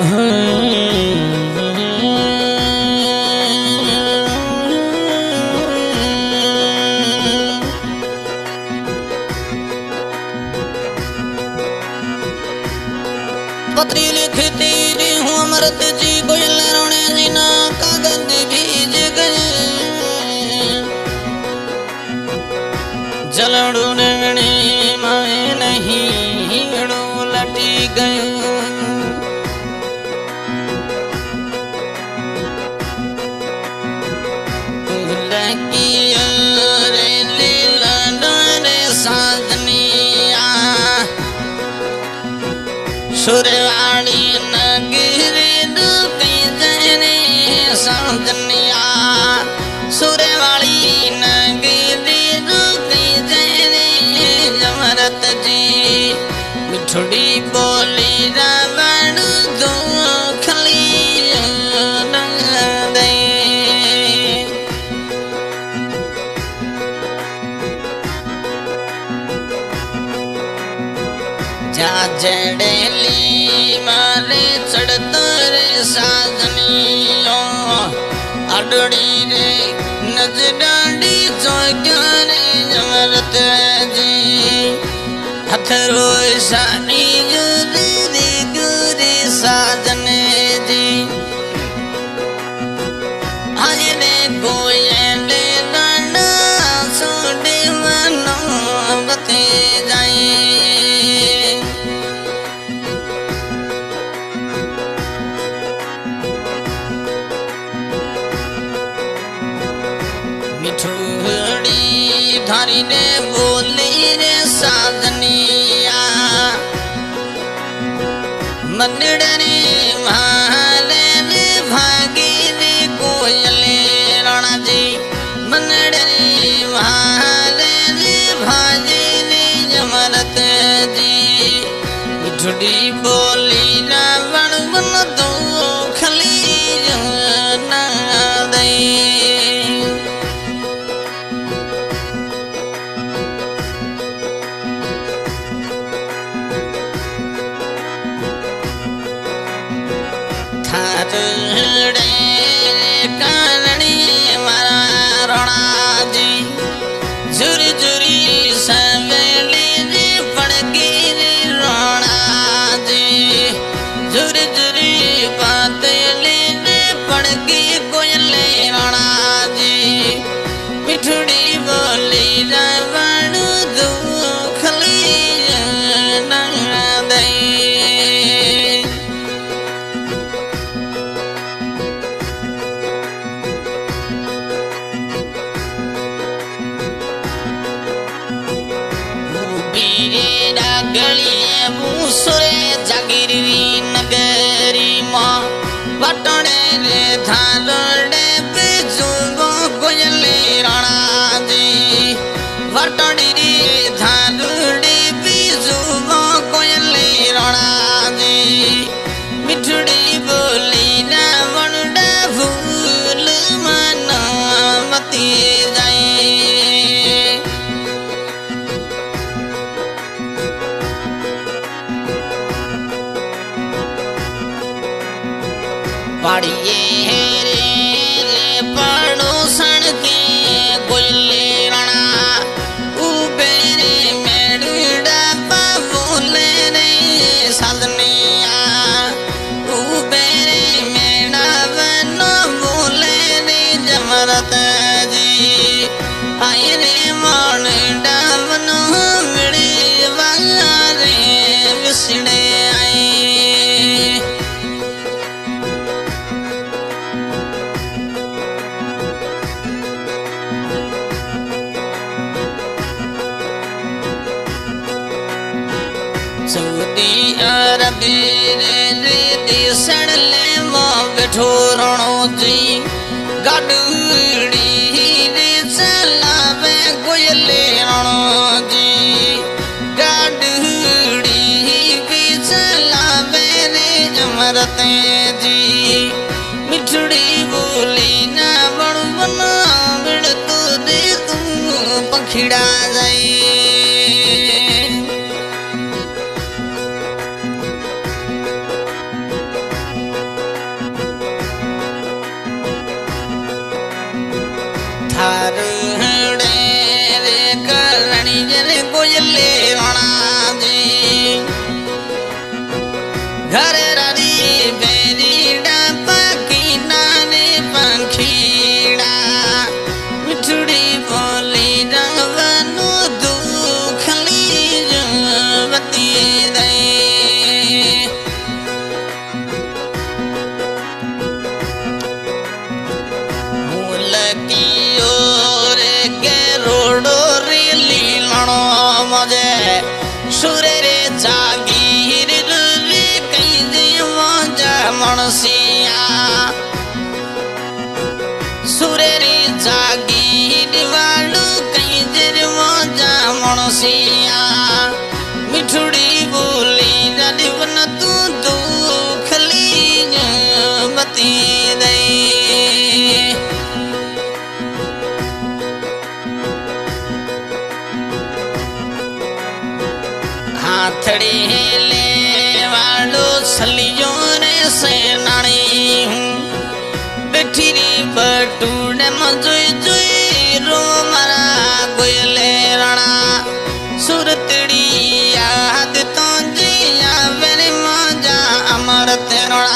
पत्री लिखती रही हूँ अमृत जी कोयल रोने जीना कागज भीज गए जलड़ू नगणी माए नहीं लटी गयो सुरवाड़ी नगरी दुखी जने साजनिया सुरवाड़ी नगरी दुखी जने जमरत जी मिठुड़ी बोली रावण दो खली दे जा जड़ेली मारे चढ़तर साजनियों अडड़ी रे नजडाड़ी चौक्यारे जमरत जी हथरो सानी जुरी गुरी साजने जी आने कोयले गाना सोडे मनो बते जाए मिठुड़ी धारी ने बोली रे साजनिया मंदिरनी भाले रे भागी रे कोयले राणा जी मंदिरनी भाले रे भागी रे जमरत जी मिठुड़ी बोली रावण बन दो खली ना दे काननी मारा रोना जी झुरी झुरी सवेली री पड़गी री रोना जी झुरी झुरी पातली री पड़गी कोयले रोना जी मिठुड़ी बोली रावण दुखली ना दे गली भूसुरे जागिरी नगरी माँ बटने रे धालोड़े बेजुगो कोयले राणा जी बटनी रे धालोड़े बेजुगो कोयले राणा जी मिठुड़ी बोली ना वनडा भूल मना मती जाए पढ़िए रे पड़ोसन के कोयले राणा उबेरे मेड़ूड़ा बोले रे साजनिया उबेरे मेड़ा बनो बोले रे जमरत जी आए रे मोड़ा बनो मिड़ी वाला रे विसड़े आए सऊदी अरबी रे दिसण ले मो बैठो रणो जी गाडूड़ी रे चलावे कोयले रणो जी गाडूड़ी भी चलावे रे जमरते जी मिठुड़ी बोली ना बड़ बना बिड़ तो दे तू पखिड़ा जाए आथड़ी ले वालो सलियो रे सेनानी हूँ बैठी री बटूने मजुई जुई रो मरा गोयले रणा सुरतड़ी याद तो जिया वेरी मजा अमर तेरोड़ा